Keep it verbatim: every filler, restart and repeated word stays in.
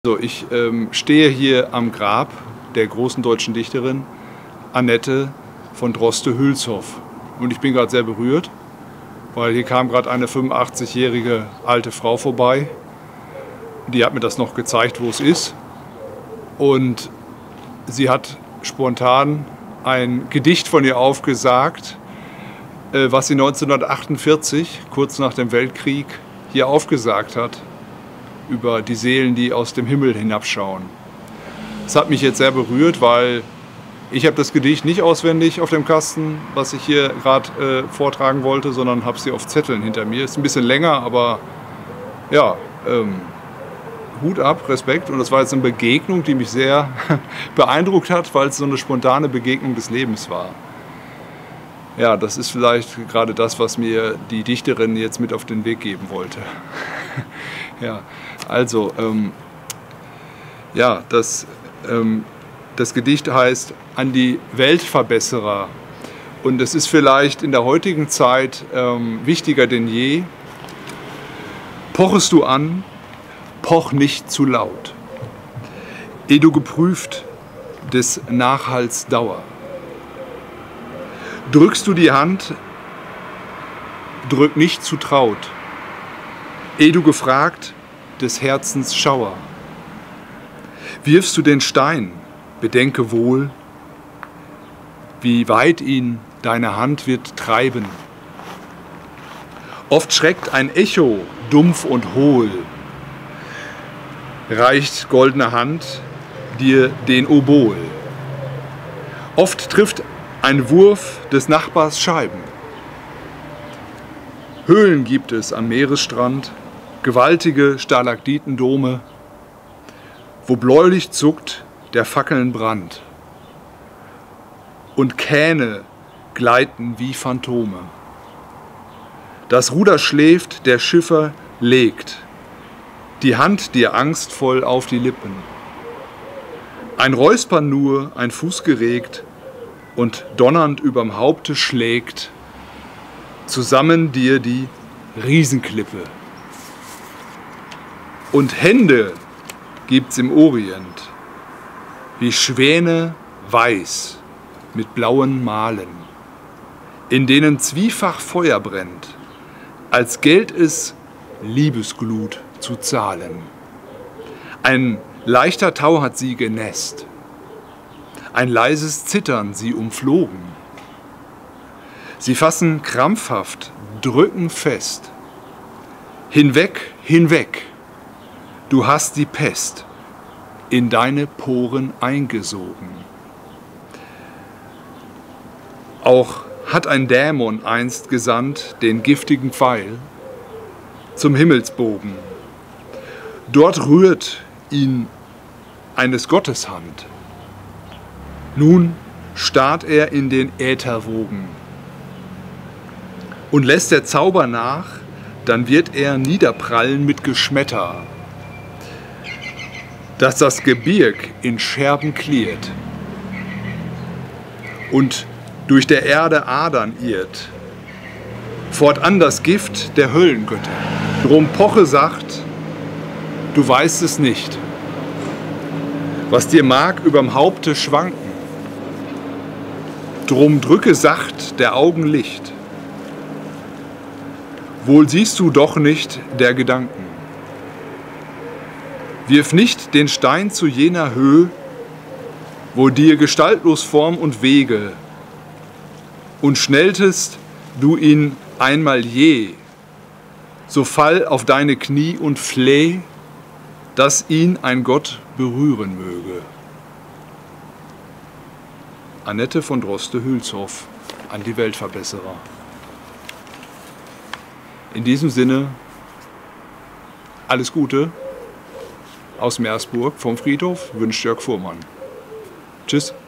Also ich ähm, stehe hier am Grab der großen deutschen Dichterin Annette von Droste-Hülshoff. Und ich bin gerade sehr berührt, weil hier kam gerade eine fünfundachtzigjährige alte Frau vorbei. Die hat mir das noch gezeigt, wo es ist. Und sie hat spontan ein Gedicht von ihr aufgesagt, äh, was sie neunzehnhundertachtundvierzig, kurz nach dem Weltkrieg, hier aufgesagt hat, über die Seelen, die aus dem Himmel hinabschauen. Das hat mich jetzt sehr berührt, weil ich habe das Gedicht nicht auswendig auf dem Kasten, was ich hier gerade äh, vortragen wollte, sondern habe sie auf Zetteln hinter mir. Ist ein bisschen länger, aber ja, ähm, Hut ab, Respekt. Und das war jetzt eine Begegnung, die mich sehr beeindruckt hat, weil es so eine spontane Begegnung des Lebens war. Ja, das ist vielleicht gerade das, was mir die Dichterin jetzt mit auf den Weg geben wollte. Ja, also, ähm, ja, das, ähm, das Gedicht heißt An die Weltverbesserer. Und es ist vielleicht in der heutigen Zeit ähm, wichtiger denn je. Pochest du an, poch nicht zu laut, ehe du geprüft des Nachhalts Dauer. Drückst du die Hand, drück nicht zu traut, ehe du gefragt des Herzens Schauer. Wirfst du den Stein, bedenke wohl, wie weit ihn deine Hand wird treiben. Oft schreckt ein Echo dumpf und hohl, reicht goldene Hand dir den Obol. Oft trifft ein Wurf des Nachbars Scheiben. Höhlen gibt es am Meeresstrand, gewaltige Stalaktitendome, wo bläulich zuckt der Fackeln Brand. Und Kähne gleiten wie Phantome. Das Ruder schläft, der Schiffer legt, die Hand dir angstvoll auf die Lippen. Ein Räuspern nur, ein Fuß geregt, und donnernd überm Haupte schlägt zusammen dir die Riesenklippe. Und Hände gibt's im Orient, wie Schwäne weiß mit blauen Malen, in denen zwiefach Feuer brennt, als gält es Liebesglut zu zahlen. Ein leichter Tau hat sie genässt, ein leises Zittern sie umflogen. Sie fassen krampfhaft, drücken fest. Hinweg, hinweg, du hast die Pest in deine Poren eingesogen. Auch hat ein Dämon einst gesandt den giftigen Pfeil zum Himmelsbogen. Dort rührt ihn eines Gottes Hand. Nun starrt er in den Ätherwogen und lässt der Zauber nach, dann wird er niederprallen mit Geschmetter, dass das Gebirg in Scherben klirrt und durch der Erde Adern irrt. Fortan das Gift der Höllengötter. Drum poche sacht, du weißt es nicht, was dir mag überm Haupte schwanken. Drum drücke sacht der Augen Licht. Wohl siehst du doch nicht der Gedanken. Wirf nicht den Stein zu jener Höhe, wo dir gestaltlos Form und Wege, und schnelltest du ihn einmal je, so fall auf deine Knie und fleh, dass ihn ein Gott berühren möge. Annette von Droste-Hülshoff an die Weltverbesserer. In diesem Sinne, alles Gute aus Meersburg vom Friedhof, wünscht Jörg Fuhrmann. Tschüss.